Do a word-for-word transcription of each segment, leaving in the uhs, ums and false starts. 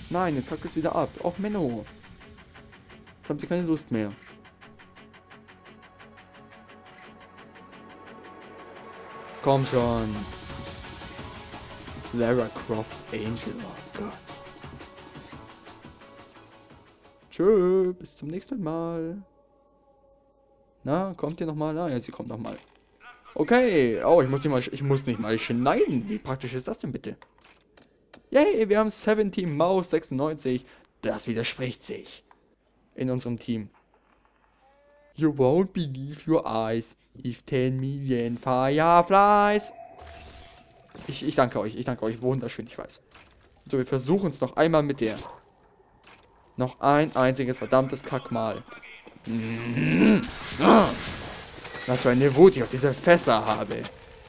Nein, jetzt kackt es wieder ab. Och, Menno. Jetzt haben sie keine Lust mehr. Komm schon. Lara Croft Angel. Oh Gott. Tschö, bis zum nächsten Mal. Na, kommt ihr nochmal? Na, ja, sie kommt nochmal. Okay. Oh, ich muss nicht mal, ich muss nicht mal schneiden. Wie praktisch ist das denn bitte? Yay, wir haben siebzehn Maus sechsundneunzig. Das widerspricht sich. In unserem Team. You won't believe your eyes if ten million fireflies. Ich, ich danke euch, ich danke euch. Wunderschön, ich weiß. So, wir versuchen es noch einmal mit der. Noch ein einziges verdammtes Kackmal. Was für eine Wut ich auf diese Fässer habe.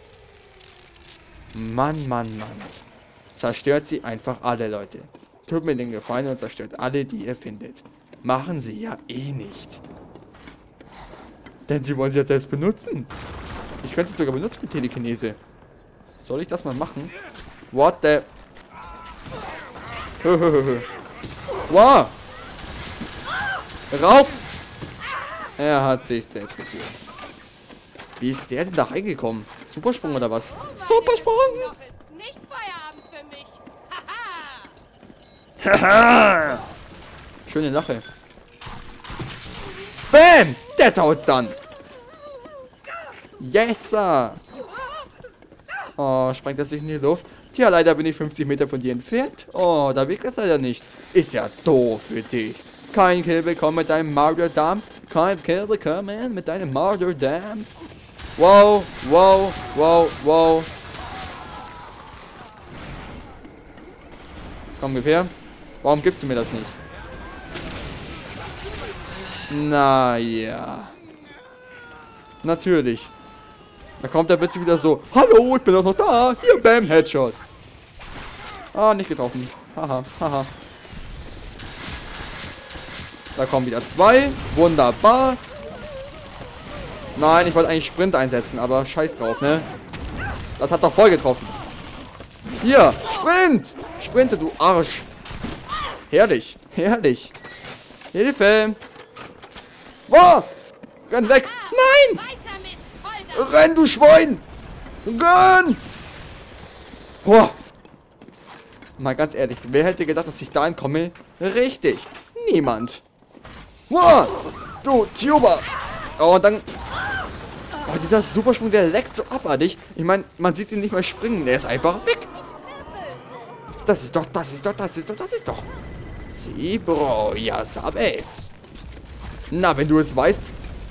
Mann, Mann, Mann. Zerstört sie einfach alle, Leute. Tut mir den Gefallen und zerstört alle, die ihr findet. Machen sie ja eh nicht. Denn sie wollen sie ja selbst benutzen. Ich könnte sie sogar benutzen mit Telekinese. Soll ich das mal machen? What the... Wow! Raub! Er hat sich selbst geführt. Wie ist der denn da reingekommen? Supersprung oder was? Supersprung! Noch ist nicht Feierabend für mich. Haha! Schöne Lache. Bam! Das haut's dann. Yes, sir. Oh, sprengt er sich in die Luft? Tja, leider bin ich fünfzig Meter von dir entfernt. Oh, da wirkt es leider nicht. Ist ja doof für dich. Kein Kill bekommen mit deinem Martyrdom. Kein Kill bekommen mit deinem Martyrdom. Wow, wow, wow, wow. Komm, gib her. Warum gibst du mir das nicht? Naja. Natürlich. Da kommt der plötzlich wieder so. Hallo, ich bin doch noch da. Hier, bam, Headshot. Ah, nicht getroffen. Haha, haha. Da kommen wieder zwei. Wunderbar. Nein, ich wollte eigentlich Sprint einsetzen, aber scheiß drauf, ne? Das hat doch voll getroffen. Hier, Sprint. Sprinte, du Arsch. Herrlich, herrlich. Hilfe. Oh, renn weg. Nein. Renn, du Schwein. Renn. Boah. Mal ganz ehrlich, wer hätte gedacht, dass ich da entkomme? Richtig, niemand. Wow, du Tuber. Oh, und dann... Oh, dieser Supersprung, der leckt so abartig. Ich meine, man sieht ihn nicht mal springen. Der ist einfach weg. Das ist doch, das ist doch, das ist doch, das ist doch. Sí, Bro, ya sabes. Na, wenn du es weißt.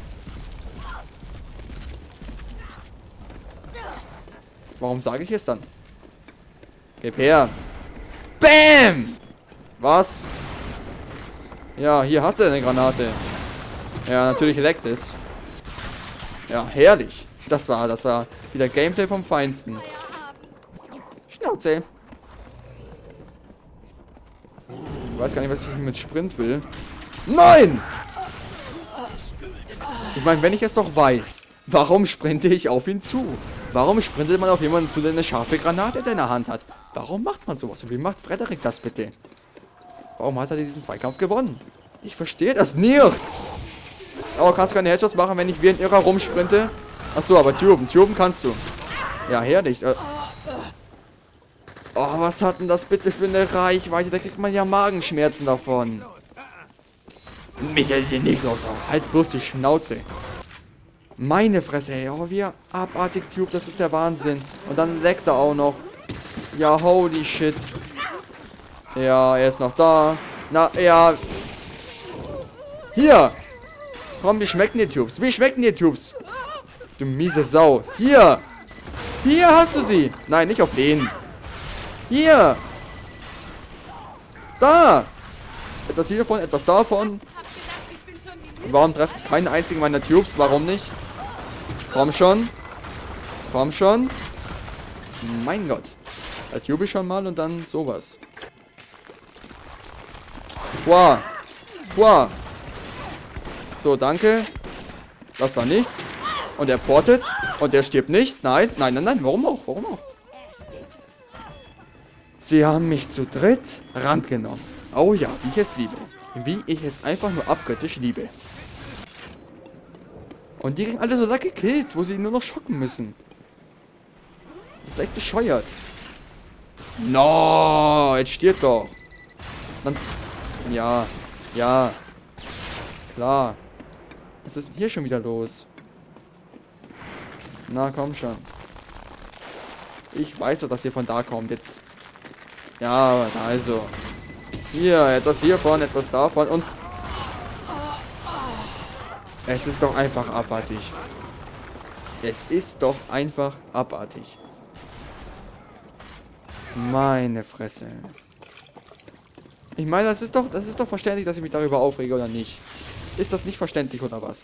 Warum sage ich es dann? Gib her. Bam! Was? Ja, hier hast du eine Granate. Ja, natürlich leckt es. Ja, herrlich. Das war, das war wieder Gameplay vom Feinsten. Schnauze. Ich weiß gar nicht, was ich hier mit Sprint will. Nein! Ich meine, wenn ich es doch weiß, warum sprinte ich auf ihn zu? Warum sprintet man auf jemanden zu, der eine scharfe Granate in seiner Hand hat? Warum macht man sowas? Und wie macht Frederik das bitte? Warum hat er diesen Zweikampf gewonnen? Ich verstehe das nicht. Aber kannst du keine Headshots machen, wenn ich wie ein Irrer rumsprinte? Achso, aber Tuben. Tuben kannst du. Ja, herrlich. Äh oh, was hat denn das bitte für eine Reichweite? Da kriegt man ja Magenschmerzen davon. Michael, den nicht los. Halt bloß die Schnauze. Meine Fresse, ey. Oh, wie abartig Tube. Das ist der Wahnsinn. Und dann leckt er auch noch. Ja, holy shit. Ja, er ist noch da. Na, ja. Hier. Komm, wie schmecken die Tubes? Wie schmecken die Tubes? Du miese Sau. Hier. Hier hast du sie. Nein, nicht auf den. Hier. Da. Etwas hiervon, etwas davon. Warum treffen keinen einzigen meiner Tubes? Warum nicht? Komm schon. Komm schon. Mein Gott. Da tube ich schon mal und dann sowas. Wow. Wow. So, danke. Das war nichts. Und er portet. Und er stirbt nicht. Nein, nein, nein, nein. Warum auch? Warum auch? Sie haben mich zu dritt Rand genommen. Oh ja, wie ich es liebe. Wie ich es einfach nur abgöttisch liebe. Und die kriegen alle so lucky Kills, wo sie nur noch schocken müssen. Das ist echt bescheuert. No, jetzt stirbt doch. Dann, ja, ja. Klar. Was ist denn hier schon wieder los? Na, komm schon. Ich weiß doch, dass ihr von da kommt. Jetzt. Ja, also. Hier, etwas hiervon, etwas davon und... Es ist doch einfach abartig. Es ist doch einfach abartig. Meine Fresse. Ich meine, das ist doch, das ist doch verständlich, dass ich mich darüber aufrege, oder nicht? Ist das nicht verständlich, oder was?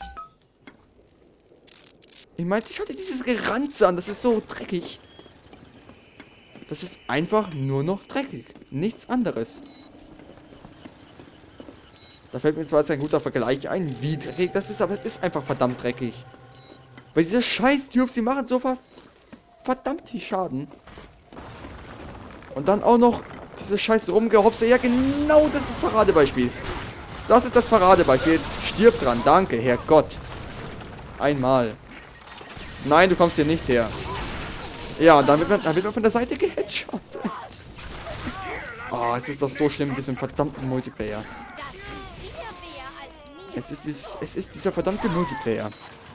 Ich meine, ich hatte dieses Geranze an, das ist so dreckig. Das ist einfach nur noch dreckig. Nichts anderes. Da fällt mir zwar jetzt ein guter Vergleich ein, wie dreckig das ist, aber es ist einfach verdammt dreckig. Weil diese scheiß Tubes, die machen so ver verdammt viel Schaden. Und dann auch noch diese scheiß Rumgehopse. Ja, genau, das ist das Paradebeispiel. Das ist das Paradebeispiel. Jetzt stirb dran. Danke, Herrgott. Einmal. Nein, du kommst hier nicht her. Ja, und dann wird man, dann wird man von der Seite geheadshottet. Oh, es ist doch so schlimm mit diesem verdammten Multiplayer. Es ist, dieses, es ist dieser verdammte Multiplayer.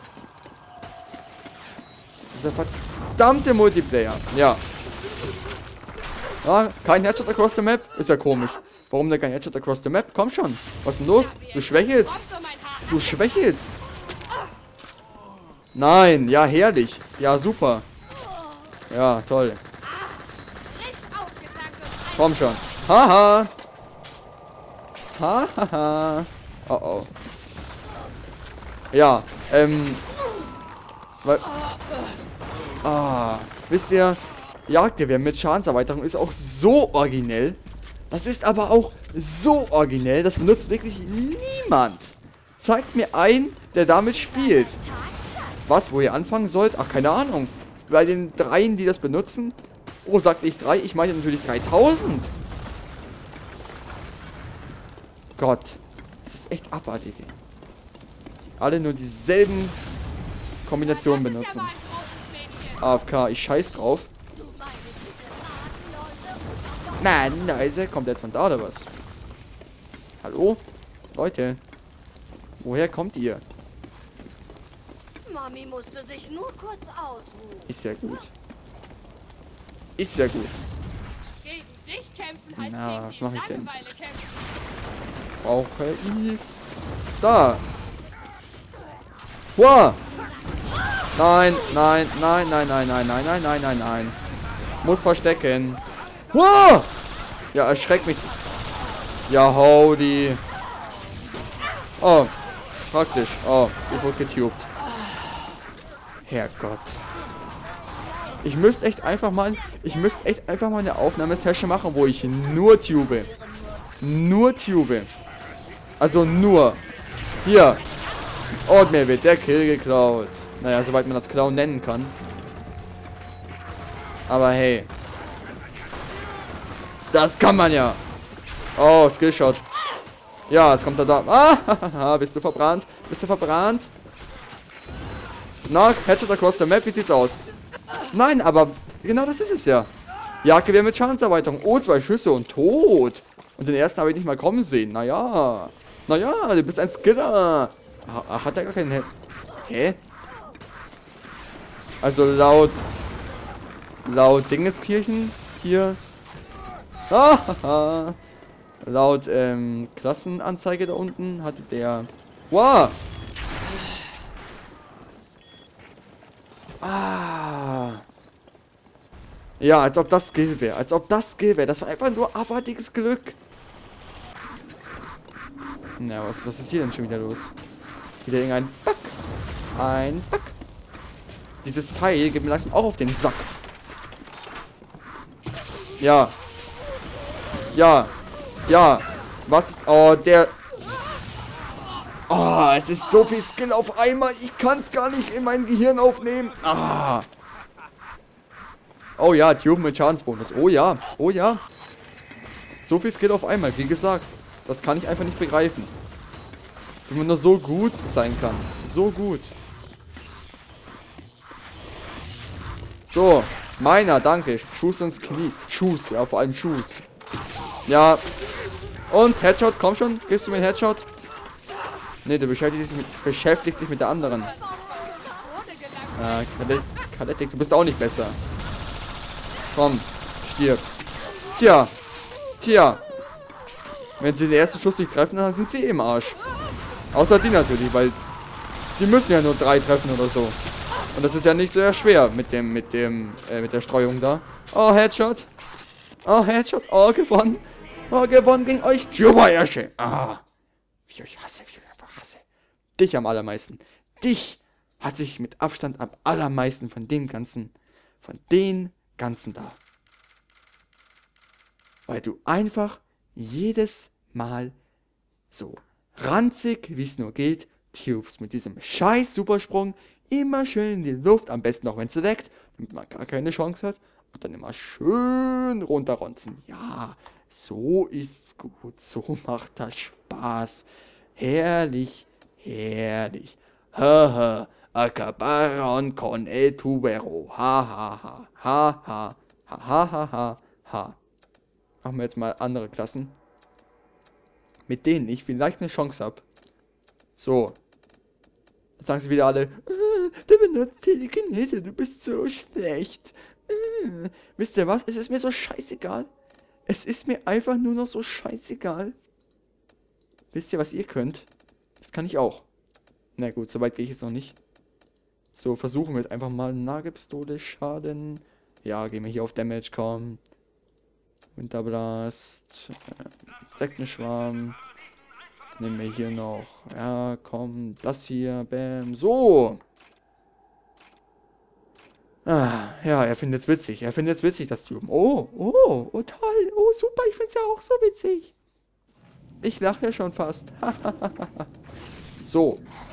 Dieser verdammte Multiplayer. Ja. Ja, kein Headshot across the map? Ist ja komisch. Warum denn kein Headshot across the map? Komm schon. Was ist denn los? Du schwächelst. Du schwächelst. Nein. Ja, herrlich. Ja, super. Ja, toll. Komm schon. Haha. Hahaha. Oh oh. Ja, ähm. Weil. Ah. Wisst ihr, Jagdgewehr mit Schadenserweiterung ist auch so originell. Das ist aber auch so originell. Das benutzt wirklich niemand. Zeigt mir einen, der damit spielt. Was, wo ihr anfangen sollt? Ach, keine Ahnung. Bei den dreien, die das benutzen. Oh, sagt nicht drei. Ich meine natürlich dreitausend. Gott. Das ist echt abartig. Alle nur dieselben Kombinationen benutzen. A F K, ich scheiß drauf. Nein, leise. Kommt der jetzt von da oder was? Hallo? Leute. Woher kommt ihr? Mami musste sich nur kurz ausruhen. Ist ja gut. Ist ja gut. Gegen dich kämpfen heißt Na, gegen was die mache ich denn? Langeweile kämpfen. Brauche ich. Da. Wow. Nein, nein, nein, nein, nein, nein, nein, nein, nein, nein, nein. Muss verstecken. Wow. Ja, erschreckt mich. Ja, howdy. Oh, praktisch. Oh, ich wurde getubt. Herrgott. Ich müsste echt einfach mal, ich müsste echt einfach mal eine Aufnahmesession machen, wo ich nur tube. Nur tube. Also nur. Hier. Und mir wird der Kill geklaut. Naja, soweit man das Klauen nennen kann. Aber hey. Das kann man ja. Oh, Skillshot. Ja, jetzt kommt er da. Ah, bist du verbrannt? Bist du verbrannt? Na, Headshot across the map, wie sieht's aus? Nein, aber genau das ist es ja. Jagdgewehr mit Schadenserweiterung. Oh, zwei Schüsse und tot. Und den ersten habe ich nicht mal kommen sehen. Naja. Naja, du bist ein Skiller. Ha, hat er gar keinen... Hä? Also laut... Laut Dingeskirchen hier... Ah, laut ähm, Klassenanzeige da unten hatte der... Wow! Ah. Ja, als ob das Skill wäre. Als ob das Skill wäre. Das war einfach nur abartiges Glück. Na, was, was ist hier denn schon wieder los? Wieder irgendein Bug. Ein Bug. Dieses Teil geht mir langsam auch auf den Sack. Ja. Ja. Ja. Was? Oh, der... Oh, es ist so viel Skill auf einmal. Ich kann es gar nicht in mein Gehirn aufnehmen. Ah. Oh ja, Tube mit Schadensbonus. Oh ja. Oh ja. So viel Skill auf einmal, wie gesagt. Das kann ich einfach nicht begreifen. Wie man nur so gut sein kann. So gut. So, meiner, danke. Schuss ins Knie. Schuss, ja, vor allem Schuss. Ja. Und Headshot, komm schon. Gibst du mir einen Headshot? Ne, du beschäftigst dich mit, beschäftigst dich mit der anderen. Äh, Kaletik, du bist auch nicht besser. Komm, stirb. Tja. Tja. Wenn sie den ersten Schuss nicht treffen, dann sind sie eh im Arsch. Außer die natürlich, weil die müssen ja nur drei treffen oder so. Und das ist ja nicht sehr schwer mit dem, mit dem, äh, mit der Streuung da. Oh, Headshot. Oh, Headshot. Oh, gewonnen. Oh, gewonnen gegen euch. Tschübeiersche. Ah. Wie ich euch hasse, wie ich euch einfach hasse. Dich am allermeisten. Dich hasse ich mit Abstand am allermeisten von den ganzen, von den ganzen da. Weil du einfach jedes Mal so ranzig, wie es nur geht, tubst mit diesem scheiß Supersprung immer schön in die Luft, am besten noch, wenn es leckt, damit man gar keine Chance hat, und dann immer schön runterronzen. Ja, so ist's gut, so macht das Spaß. Herrlich, herrlich. Haha, acabaron con el tubero. Ha ha ha, ha ha, ha ha ha ha ha. Machen wir jetzt mal andere Klassen, mit denen ich vielleicht eine Chance habe. So. Jetzt sagen sie wieder alle, äh, du benutzt Telekinese, du bist so schlecht. Äh. Wisst ihr was? Es ist mir so scheißegal. Es ist mir einfach nur noch so scheißegal. Wisst ihr, was ihr könnt? Das kann ich auch. Na gut, soweit gehe ich jetzt noch nicht. So, versuchen wir jetzt einfach mal Nagelpistole, Schaden. Ja, gehen wir hier auf Damage, komm. Winterblast. Äh, Sektenschwarm. Nehmen wir hier noch. Ja, komm. Das hier. Bam. So. Ah, ja, er findet es witzig. Er findet es witzig, das Tuben. Oh, oh, oh, toll. Oh, super. Ich finde es ja auch so witzig. Ich lache ja schon fast. So.